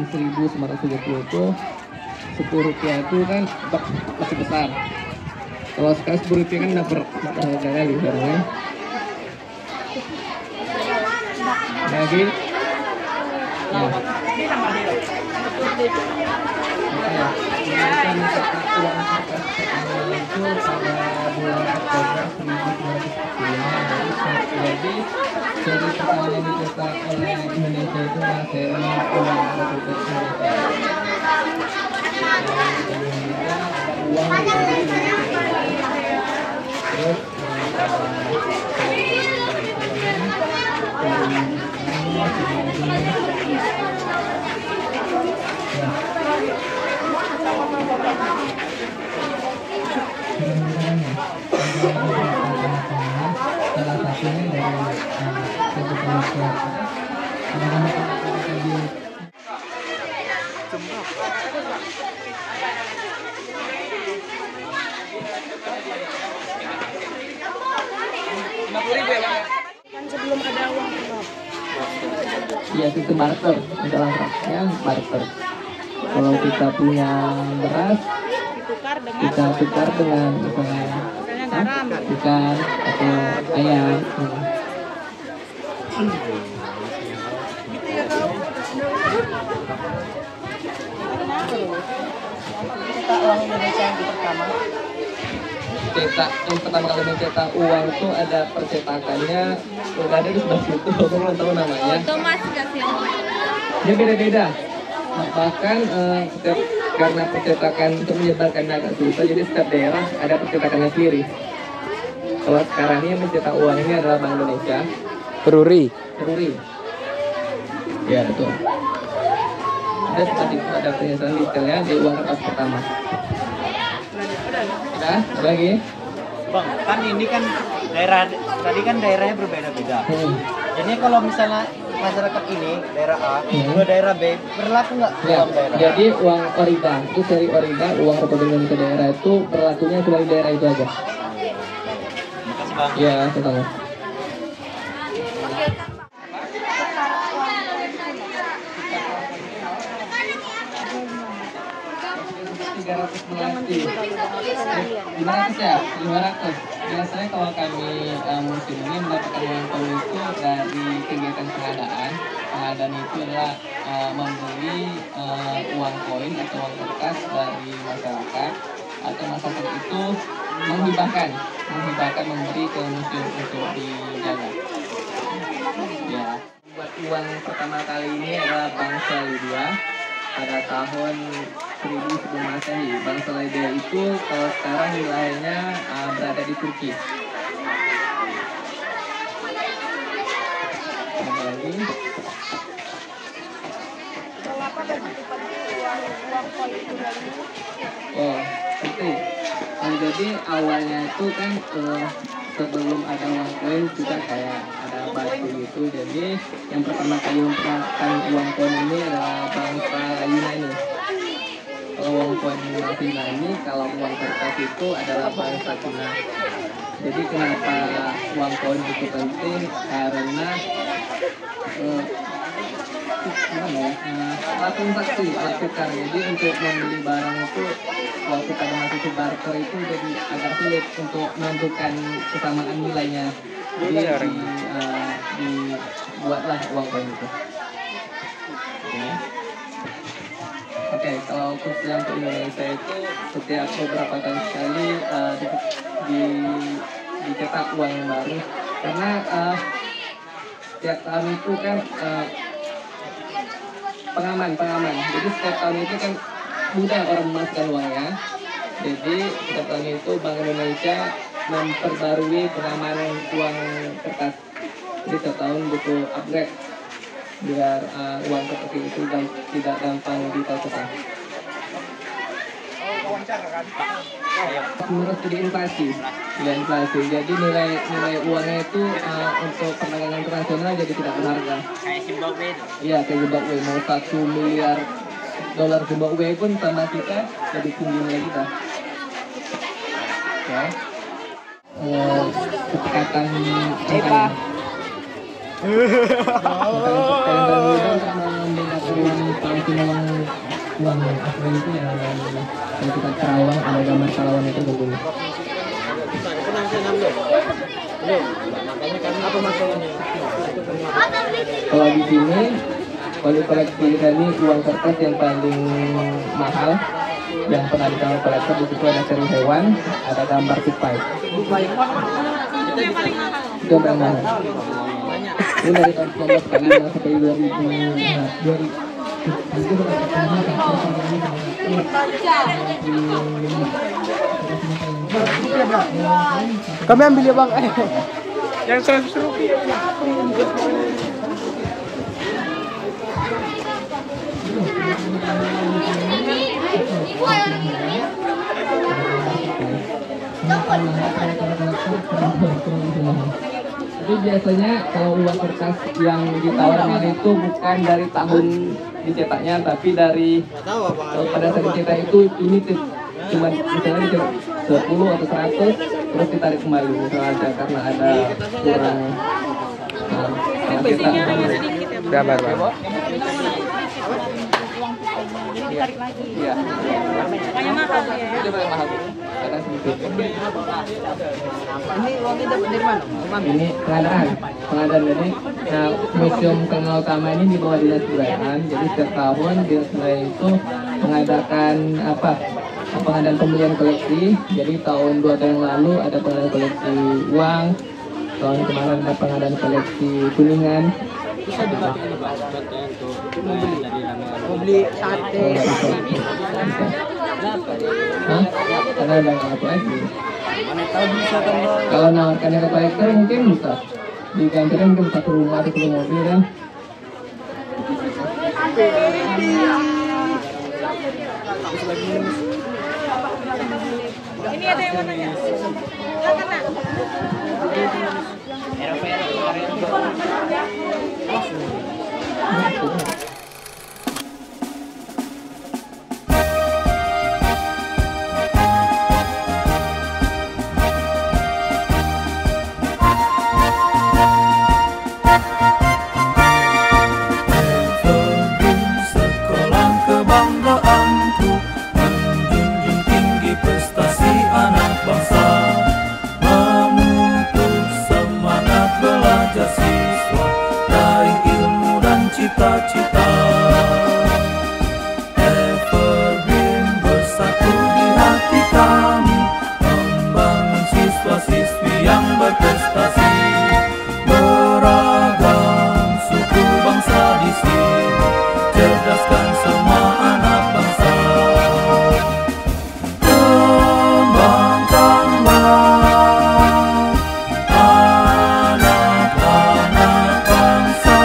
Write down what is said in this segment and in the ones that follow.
1930 itu 10 rupiah itu kan masih besar. Kalau sekarang 10 rupiah kan dapat harga kali sekarang ya. Lagi ya. Kita mencetak uang kertas pertama itu pada bulan Oktober 1945. Jadi seri pertama yang dicetak oleh Indonesia itu adalah seri uang Republik Indonesia. Uang Republik Indonesia. Terus salah satunya dari kan sebelum ada uang genap. ya itu barter, dalam ya barter. Kalau kita punya beras, kita tukar dengan misalnya Garam. ikan atau ayam. Kita uang Indonesia yang pertama. Cetak yang pertama kali mencetak uang itu ada percetakannya, udah ada di sebelah situ, aku belum tahu namanya. Thomas kasih. Dia beda-beda. Bahkan setiap karena percetakan untuk menyebarkannya agak susah, jadi setiap daerah ada percetakannya sendiri. Kalau sekarang ini yang mencetak uang ini adalah Bank Indonesia. Peruri. Ya betul. Ada seperti itu, ada penjelasan detailnya di uang kertas pertama. Ada lagi? Bang, kan ini kan daerah tadi kan daerahnya berbeda-beda. Jadi kalau misalnya masyarakat ini daerah A, dua daerah B berlaku nggak Ya, uang daerah? jadi uang Orida itu seri Orida, uang Republik Indonesia daerah itu berlakunya cuma di daerah itu aja. Makasih bang. Ya, sama. Melati. 500 ya? 500. Biasanya kalau kami musim ini mendapatkan uang koin itu dari kegiatan pengadaan. Pengadaan itu adalah membeli uang koin atau uang kertas dari masyarakat, atau masyarakat itu menghibahkan memberi ke museum untuk dijaga. Ya. Buat uang pertama kali ini adalah bangsa Lydia pada tahun 1000 sebelum Masehi. Bangsa Lydia itu kalau sekarang wilayahnya berada di Turki. Ada lagi. Kenapa dan uang koin itu dari Oh, itu. Jadi awalnya itu kan sebelum ada uang koin kita kayak ada batu gitu. Jadi yang pertama kali menggunakan uang koin ini adalah bangsa Yunani. Kalau uang koin bangsa Yunani, kalau uang kertas itu adalah bangsa Cina. Jadi kenapa uang koin itu penting? Karena alat transaksi, alat tukar. Jadi untuk membeli barang itu waktu pada masa barter itu jadi agak sulit untuk menentukan kesamaan nilainya. Jadi dibuatlah uang koin itu. Oke, kalau khususnya untuk Indonesia itu setiap beberapa tahun sekali dicetak uang yang baru, karena setiap tahun itu kan pengaman. Jadi setiap tahun itu kan mudah orang memasukkan uangnya. Jadi setiap tahun itu Bank Indonesia memperbarui pengamanan uang kertas. Jadi setiap tahun butuh upgrade biar uang kertas itu tidak gampang dipalsukan. Menurut studi inflasi, jadi nilai uangnya itu untuk perdagangan internasional jadi tidak berharga. Kayak Zimbabwe itu. Iya, kayak Zimbabwe, mau 1 miliar dolar Zimbabwe pun sama kita jadi tinggi nilai kita. Oke. Kesepakatan angka. Untuk memberikan uang palsu uang asli itu yang kalau kita Karawang ada gambar Karawang itu begini. Apa masalahnya? Kalau di sini kalau koleksi kita ini uang kertas yang paling mahal yang pernah kita kolektor di situ ada seri hewan, ada gambar tupai. Itu yang paling mahal. Ini dari tahun 1945 sampai 2000. Kami ambil ya bang. Yang 100 rupiah. Jadi biasanya kalau uang kertas yang ditawarkan itu bukan dari tahun dicetaknya, tapi dari pada saat dicetak itu limited, cuma misalnya dicetak 10 atau 100 terus ditarik kembali misalnya karena ada kurang cetak. Gambar bang. Ditarik lagi. Iya. Makanya mahal ya. Itu paling mahal. Kadang sedikit. Ini uangnya dapat dari mana? Ini pengadaan jadi museum Tengah Utama ini di bawah Dinas Kebudayaan. Jadi setiap tahun Dinas Kebudayaan itu mengadakan pengadaan pembelian koleksi. Jadi tahun 2 tahun yang lalu ada pengadaan koleksi uang. Tahun kemarin ada pengadaan koleksi kuningan. Bisa dipakai ini Pak, untuk mau beli sate. Hah? Karena ada apa aja. Mana tahu bisa kan Bang? Kalau nawarkannya ke kolektor mungkin bisa digantikan mungkin satu rumah atau 2 mobil kan. Ini ada yang mau nanya. Silakan nak. Sekolah kebanggaanku, menjunjung tinggi prestasi anak bangsa, memupuk semangat belajar siswa, raih ilmu dan cita-cita. Evergreen bersatu di hati kami, membangun siswa-siswi yang berprestasi. Beragam suku bangsa di sini, cerdaskan semua anak bangsa. Kembangkanlah anak-anak bangsa,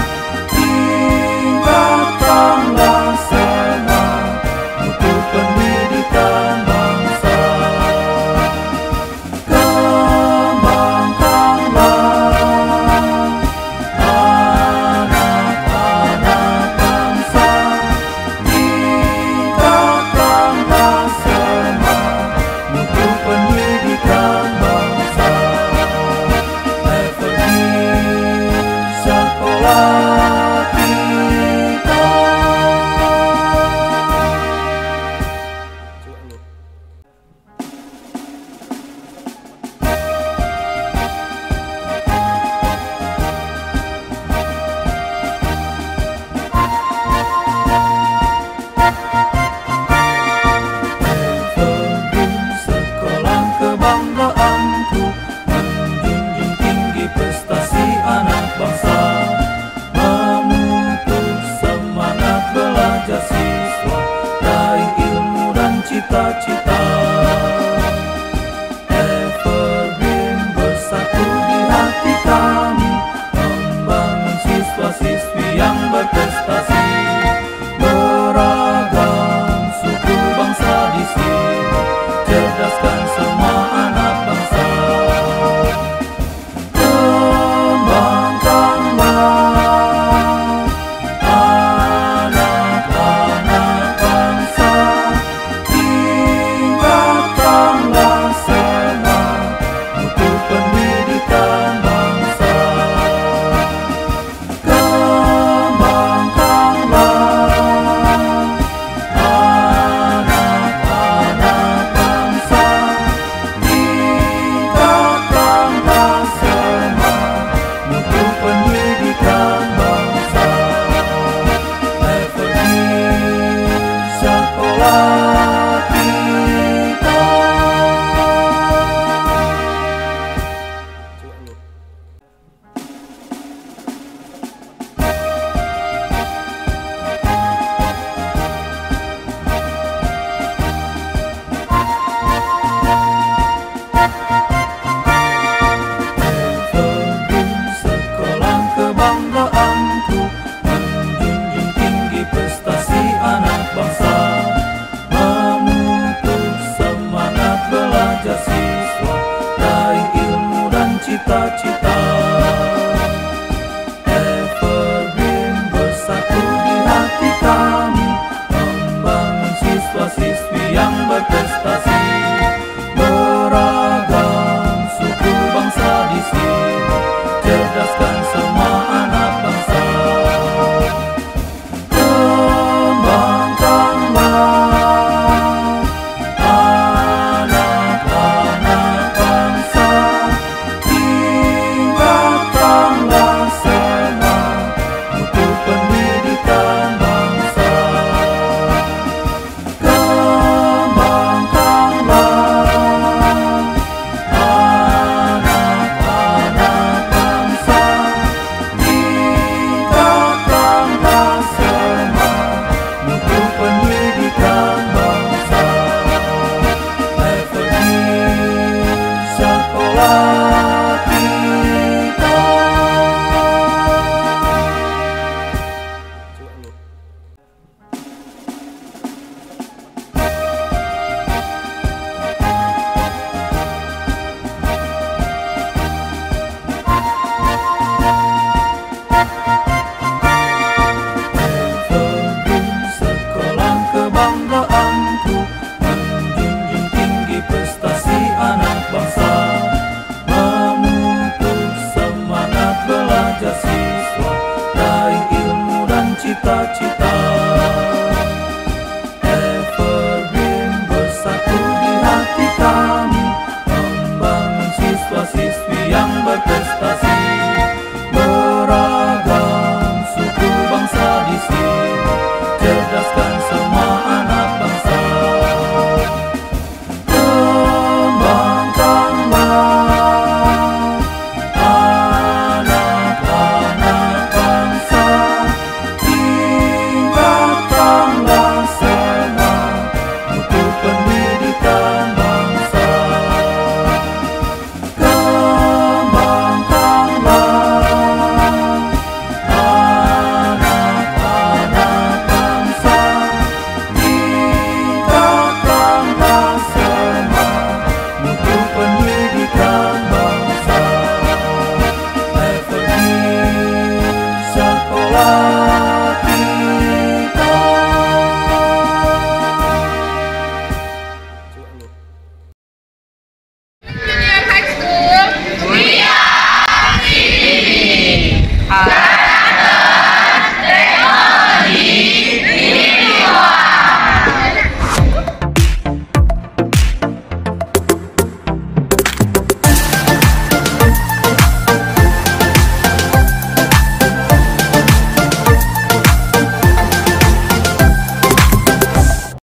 tingkatkanlah semangat untuk pendidikan bangsa. Kembangkanlah anak-anak bangsa, tingkatkanlah semangat untuk pendidikan bangsa. Evergreen sekolah kita. Evergreen sekolah kebanggaanku, menjunjung tinggi prestasi anak bangsa, memupuk semangat belajar siswa, raih ilmu dan cita-cita.